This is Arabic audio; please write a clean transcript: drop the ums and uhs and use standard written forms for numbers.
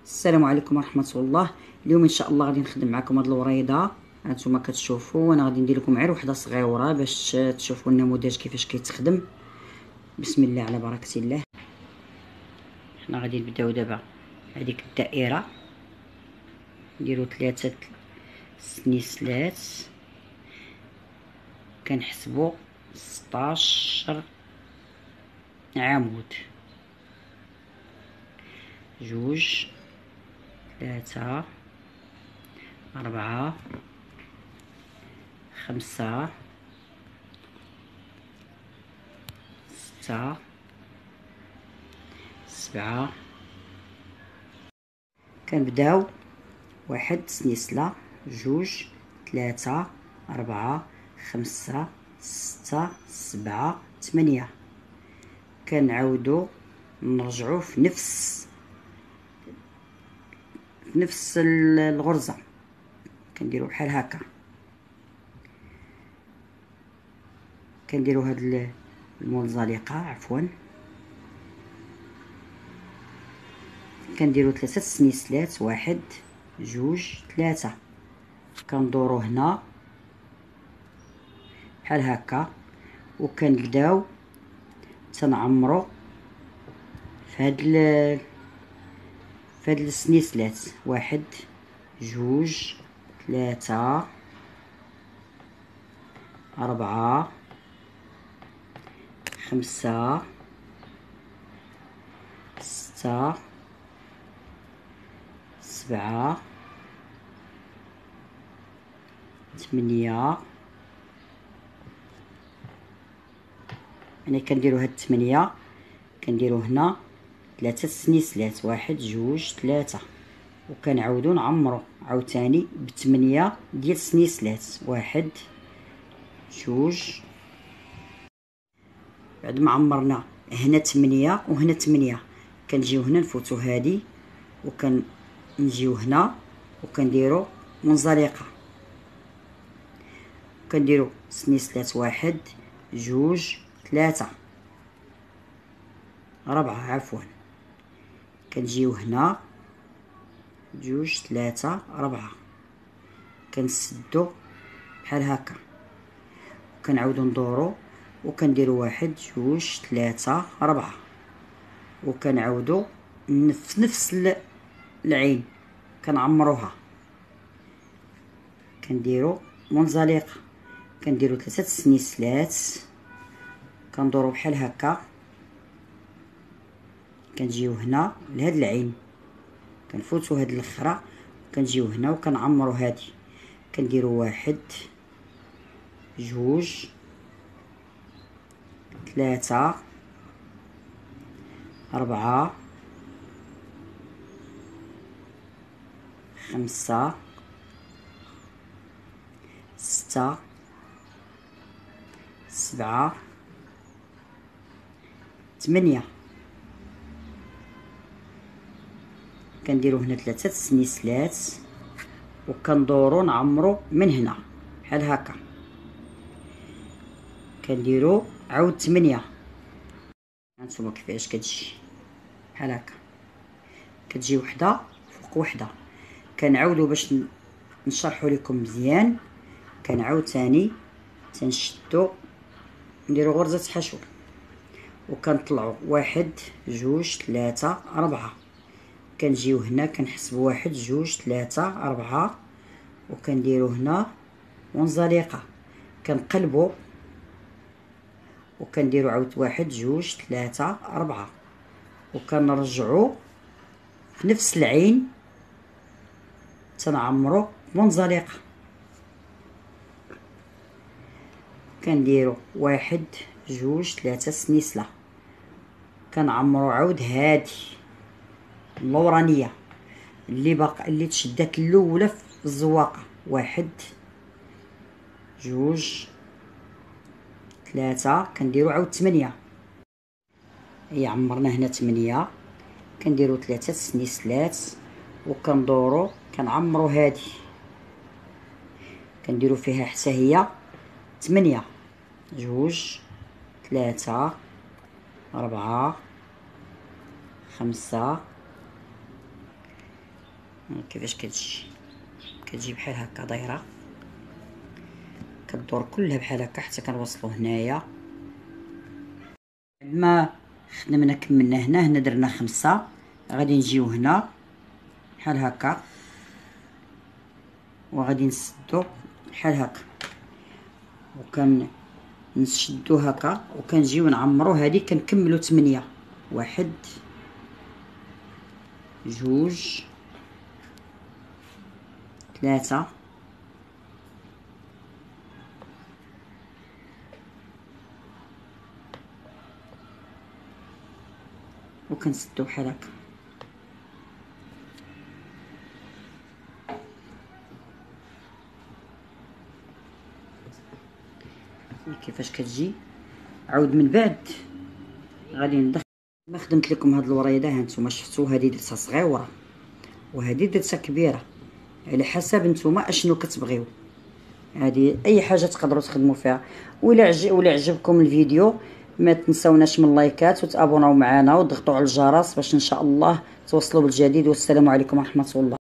السلام عليكم ورحمه الله. اليوم ان شاء الله غادي نخدم معكم هاد الوريضه. هانتوما كتشوفوا، وانا غادي ندير لكم غير وحده صغيره باش تشوفوا النموذج كيفاش كيتخدم. بسم الله على بركه الله. حنا غادي نبداو دابا هذيك الدائره، نديرو 3 سنيسلات، كنحسبوا 16 عمود، 2 3 4 5 6 7. كنبداو 1 سنيسله، 2 3 4 5 6 7 8. كنعاودو نرجعو في نفس الغرزه، كنديرو بحال هكا. كنديرو هاد المنزلقه، عفوا، كنديرو 3 سنيسلات، 1 2 3. كندورو هنا بحال هكا، وكنبداو تنعمرو في هاد السنيسلات، 1 2 3 4 5 6 7 8. انا كنديرو هاد 8، كنديرو هنا 3 سنيسلات، 1 2 3، وكنعاودو نعمرو عاوتاني ب8 ديال السنيسلات، 1 2. بعد ما عمرنا هنا 8 وهنا 8، كنجيو هنا نفوتو هادي، وكنجيو هنا وكنديرو منزلقه، كنديرو سنيسلات، 1 2 3 4، عفوا. كنجيو هنا 2 3 4، كنسدو بحال هكا، كنعاودو ندورو وكنديرو 1 2 3 4، وكنعاودو في نفس العين كنعمروها، كنديرو منزلقه، كنديرو 3 سنيسلات، كندورو بحال هكا، كنجيو هنا لهاد العين، كنفوتو هاد الاخرى، كنجيو هنا وكنعمرو هادي، كنديرو 1 2 3 4 5 6 7 8. كنديرو هنا 3 سنيسلات، وكندورو نعمرو من هنا بحال هكا، كنديرو عاود 8. هانتوما كيفاش كتجي بحال هكا، كتجي وحده فوق وحده. كنعاودو باش نشرحو لكم مزيان، كنعاود تاني تنشدو، نديرو غرزه حشو، وكنطلعو 1 2 3 4، كنجيو هنا كنحسبو 1 2 3 4، وكنديرو هنا منزلقه، كنقلبو وكنديرو عاود 1 2 3 4، وكنرجعو في نفس العين تنعمرو منزلقه، كنديرو 1 2 3 سنيسله، كنعمرو عاود هادي اللورانيه اللي باقا اللي تشدات الاولى في الزواقه، 1 2 3، كنديرو عاود 8. هي عمرنا هنا 8، كنديرو 3 سنيسلات، وكندورو كنعمرو هادي، كنديرو فيها حتى هي 8، 2 3 4 5 كيفاش كتجي بحال هكا دايره، كدور كلها بحال هكا حتى كنوصلوا هنايا. ما خدمنا كملنا هنا درنا 5، غادي نجيو هنا بحال هكا وغادي نسدو بحال هكا، نشدو هكا وكنجيو نعمرو. هذه كنكملو 8، 1 2 3 وكنسدو بحال هكا. كيفاش كتجي عاود من بعد غادي ندخل. ما خدمت لكم هاد الوريده، ها نتوما شفتوا، هذه درتها صغيره وهذه درتها كبيره على حسب نتوما اشنو كتبغيو. هذه اي حاجه تقدروا تخدموا فيها. ولا عجبكم الفيديو ما تنسوناش من اللايكات وتابوناو معنا وتضغطوا على الجرس باش ان شاء الله توصلوا بالجديد. والسلام عليكم ورحمه الله.